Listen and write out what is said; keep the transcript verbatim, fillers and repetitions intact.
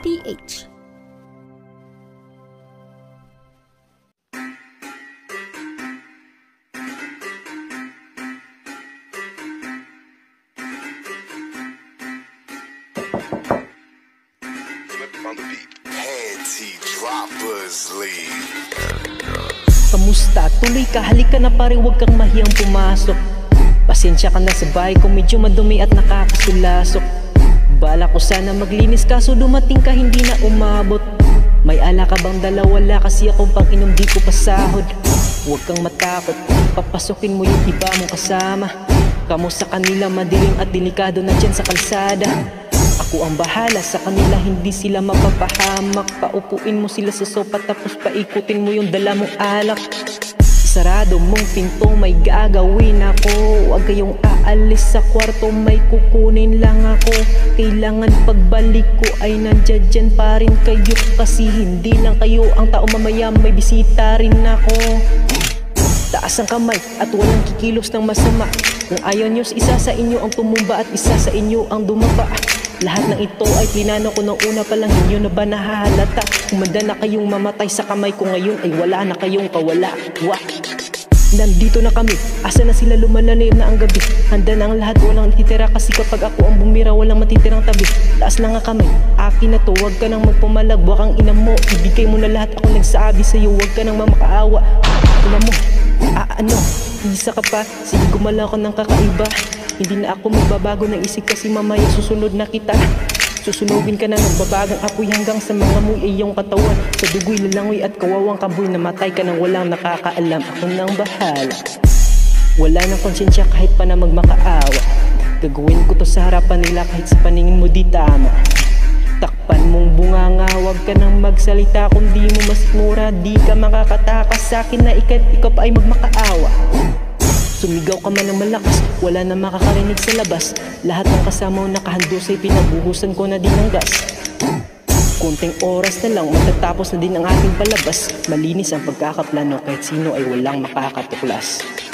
T H. Kamusta? Tuloy ka, halika na pare, huwag kang mahiyang pumasok. Pasensya ka na sa bahay ko, medyo madumi at nakakasulasok. Bala ko sana maglinis kaso dumating ka hindi na umabot. May ala ka bang dala? Wala kasi akong pang-inom, di ko pasahod. Huwag kang matakot, papasokin mo yung iba mong kasama. Kamo sa kanila madilim at delikado na dyan sa kalsada. Ako ang bahala sa kanila, hindi sila mapapahamak. Paupuin mo sila sa sopa tapos paikutin mo yung dala mong alak. Sarado mong pinto, may gagawin ako. Huwag kayong aalis sa kwarto, may kukunin lang ako. Kailangan pagbalik ko ay nandiyan dyan pa rin kayo. Kasi hindi lang kayo ang tao, mamaya may bisita rin ako. Taas ang kamay at walang kikilos ng masama. Kung ayaw nyo, isa sa inyo ang tumumba at isa sa inyo ang dumaba. Lahat ng ito ay plinano ko nung una pa lang, inyo na ba nahahalata? Kumanda na kayong mamatay sa kamay ko ngayon ay wala na kayong kawala. Wah! Nandito na kami, asa na sila, lumalalim na ang gabi. Handa na ang lahat, walang natitira kasi kapag ako ang bumira walang matitirang tabi. Taas na nga kami, akin na to, wag ka nang magpumalag. Wakang ina mo, ibigay mo na lahat, ako nagsabi sa'yo, wag ka nang mamakaawa. Ina mo, ah ano, isa ka pa, sige gumala ko ng kakaiba. Hindi na ako magbabago ng isip kasi mamaya susunod na kita. Susunugin ka na nagbabagang apoy hanggang sa mga muy iyong katawan. Sa dugoy, lalangoy at kawawang kaboy, namatay ka nang walang nakakaalam. Ako nang bahala, wala nang konsensya kahit pa na magmakaawa. Gagawin ko to sa harapan nila kahit sa paningin mo di tama. Takpan mong bunganga, wag ka nang magsalita. Kung di mo mas mura, di ka makakatakas sa akin na ika't ikaw pa ay magmakaawa. Sumigaw ka man ng malakas, wala na makakarinig sa labas. Lahat ng kasama mo nakahandusay, pinabuhusan ko na din ng gas. Kunting oras na lang, matatapos na din ang ating palabas. Malinis ang pagkakaplano, kahit sino ay walang makakatuklas.